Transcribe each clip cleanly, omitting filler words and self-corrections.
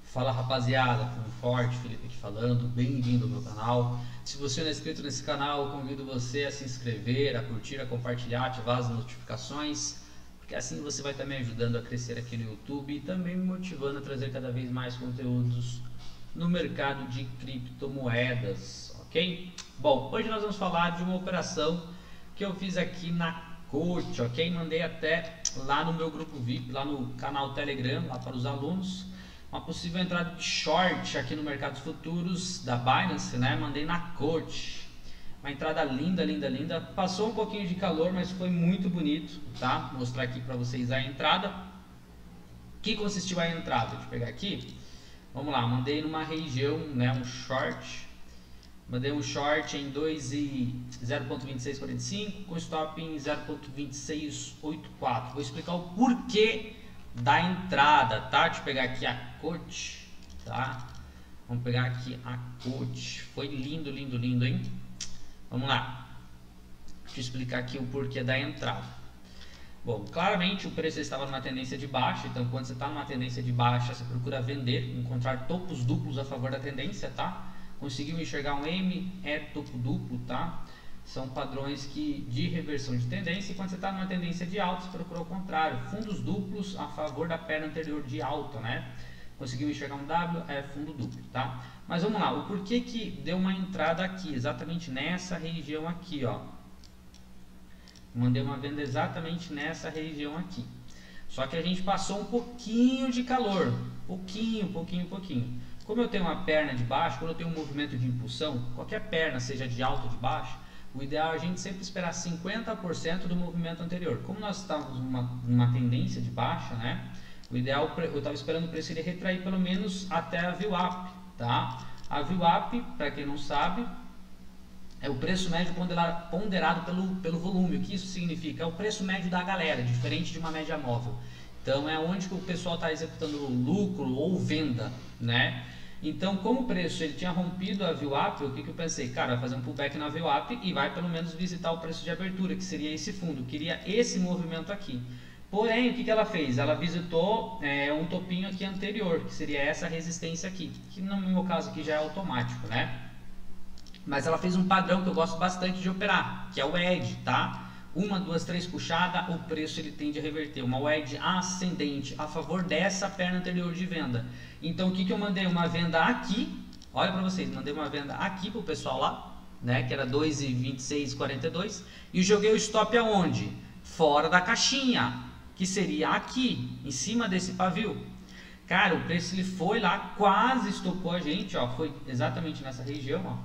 Fala rapaziada, firme forte, Felipe aqui falando, bem-vindo ao meu canal. Se você não é inscrito nesse canal, eu convido você a se inscrever, a curtir, a compartilhar, ativar as notificações, porque assim você vai estar me ajudando a crescer aqui no YouTube e também me motivando a trazer cada vez mais conteúdos no mercado de criptomoedas, ok? Bom, hoje nós vamos falar de uma operação que eu fiz aqui na Coach, ok? Mandei até lá no meu grupo VIP, lá no canal Telegram, lá para os alunos, uma possível entrada de short aqui no mercado futuros da Binance, né? Mandei na Coach, uma entrada linda, linda, linda. Passou um pouquinho de calor, mas foi muito bonito, tá? Vou mostrar aqui para vocês a entrada. O que consistiu a entrada? Deixa eu pegar aqui. Vamos lá, mandei numa região, né? Um short. Mandei um short em 0.2645 com stop em 0.2684. Vou explicar o porquê da entrada, tá? Deixa eu pegar aqui a Coach, tá? Vamos pegar aqui a Coach. Foi lindo, lindo, lindo, hein? Vamos lá. Deixa eu explicar aqui o porquê da entrada. Bom, claramente o preço estava numa tendência de baixa, então quando você está numa tendência de baixa, você procura vender, encontrar topos duplos a favor da tendência, tá? Conseguiu enxergar um M, é topo duplo, tá? São padrões de reversão de tendência, e quando você está numa tendência de alta, você procura o contrário, fundos duplos a favor da perna anterior de alta, né? Conseguiu enxergar um W, é fundo duplo, tá? Mas vamos lá, o porquê que deu uma entrada aqui, exatamente nessa região aqui, ó. Mandei uma venda exatamente nessa região aqui. Só que a gente passou um pouquinho de calor, pouquinho. Como eu tenho uma perna de baixo, quando eu tenho um movimento de impulsão, qualquer perna, seja de alta ou de baixo, o ideal é a gente sempre esperar 50% do movimento anterior. Como nós estávamos numa tendência de baixa, né? O ideal, eu estava esperando o preço ele retrair pelo menos até a VWAP, tá? A VWAP, para quem não sabe, é o preço médio ponderado pelo volume. O que isso significa? É o preço médio da galera, diferente de uma média móvel. Então é onde que o pessoal está executando lucro ou venda, né? Então, como o preço ele tinha rompido a VWAP, o que eu pensei? Cara, vai fazer um pullback na VWAP e vai pelo menos visitar o preço de abertura, que seria esse fundo. Queria esse movimento aqui. Porém, o que ela fez? Ela visitou um topinho aqui anterior, que seria essa resistência aqui, que no meu caso aqui já é automático, né? Mas ela fez um padrão que eu gosto bastante de operar, que é o ED, tá? 1, 2, 3 puxada, o preço ele tende a reverter, uma wedge ascendente a favor dessa perna anterior de venda. Então o que eu mandei? Uma venda aqui, olha para vocês, mandei uma venda aqui para o pessoal lá, né, que era 2,2642, e joguei o stop aonde? Fora da caixinha, que seria aqui, em cima desse pavio. Cara, o preço ele foi lá, quase estopou a gente, ó, foi exatamente nessa região, ó,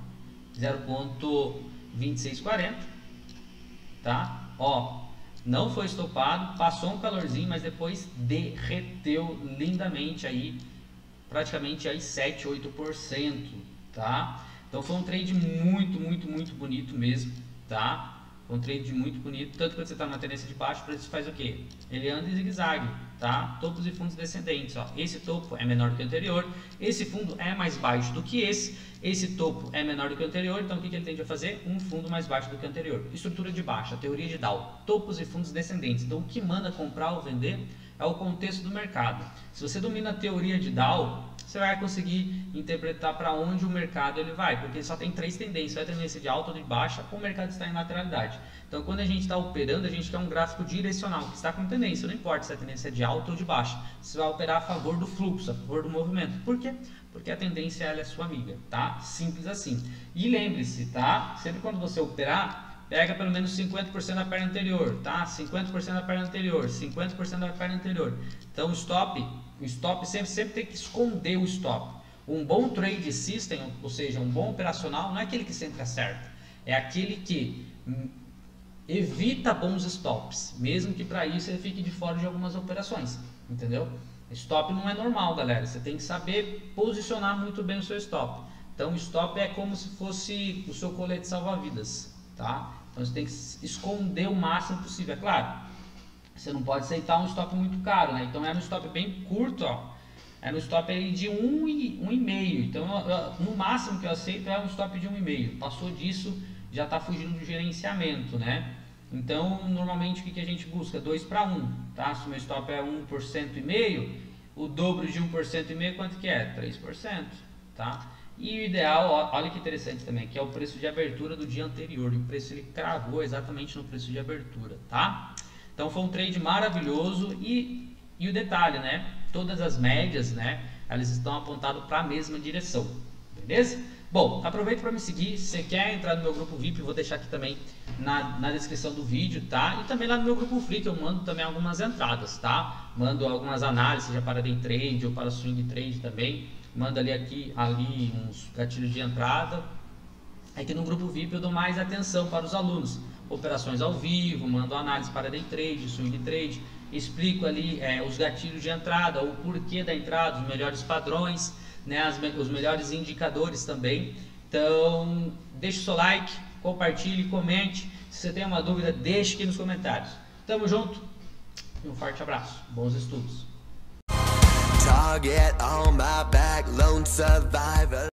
0.2640. Tá? Ó, não foi estopado, passou um calorzinho, mas depois derreteu lindamente aí, praticamente aí 7, 8%, tá? Então foi um trade muito bonito mesmo, tá? Foi um trade muito bonito, tanto que quando você está numa tendência de baixo, o preço faz o quê? Ele anda em zigue-zague, tá? Topos e fundos descendentes, ó. Esse topo é menor do que o anterior, esse fundo é mais baixo do que esse topo é menor do que o anterior, então o que ele tende a fazer? Um fundo mais baixo do que o anterior. Estrutura de baixa, teoria de Dow, topos e fundos descendentes. Então o que manda comprar ou vender é o contexto do mercado. Se você domina a teoria de Dow, você vai conseguir interpretar para onde o mercado ele vai, porque só tem três tendências, a tendência de alta ou de baixa, o mercado está em lateralidade. Então quando a gente está operando, a gente quer um gráfico direcional, que está com tendência, não importa se a tendência é de alta ou de baixa, você vai operar a favor do fluxo, a favor do movimento. Por quê? Porque a tendência ela é sua amiga, tá? Simples assim. E lembre-se, tá? Sempre quando você operar, pega pelo menos 50% da perna anterior, tá? 50% da perna anterior, 50% da perna anterior. Então o stop sempre tem que esconder o stop. Um bom trade system, ou seja, um bom operacional, não é aquele que sempre acerta, é aquele que evita bons stops, mesmo que para isso ele fique de fora de algumas operações, entendeu? Stop não é normal, galera, você tem que saber posicionar muito bem o seu stop. Então o stop é como se fosse o seu colete salva-vidas, tá? Então você tem que esconder o máximo possível, é claro. Você não pode aceitar um stop muito caro, né? Então é um stop bem curto, ó. É no stop aí de 1,5. Então no máximo que eu aceito é um stop de 1,5. Passou disso, já está fugindo do gerenciamento, né? Então normalmente o que a gente busca? 2 para 1, tá? Se o meu stop é 1,5%, O dobro de 1,5%, quanto que é? 3%, tá? E o ideal, olha que interessante também, que é o preço de abertura do dia anterior. E o preço ele cravou exatamente no preço de abertura, tá? Então foi um trade maravilhoso e o detalhe, né? Todas as médias, né? Elas estão apontadas para a mesma direção, beleza? Bom, aproveita para me seguir. Se você quer entrar no meu grupo VIP, eu vou deixar aqui também na descrição do vídeo, tá? E também lá no meu grupo Free, que eu mando também algumas entradas, tá? Mando algumas análises, seja para day trade ou para swing trade também. Mando ali uns gatilhos de entrada. Aqui no grupo VIP eu dou mais atenção para os alunos. Operações ao vivo, mando análise para day trade, swing trade. Explico ali os gatilhos de entrada, o porquê da entrada, os melhores padrões, né, os melhores indicadores também. Então, deixe o seu like, compartilhe, comente. Se você tem uma dúvida, deixe aqui nos comentários. Tamo junto e um forte abraço. Bons estudos. Target on my back, lone survivor.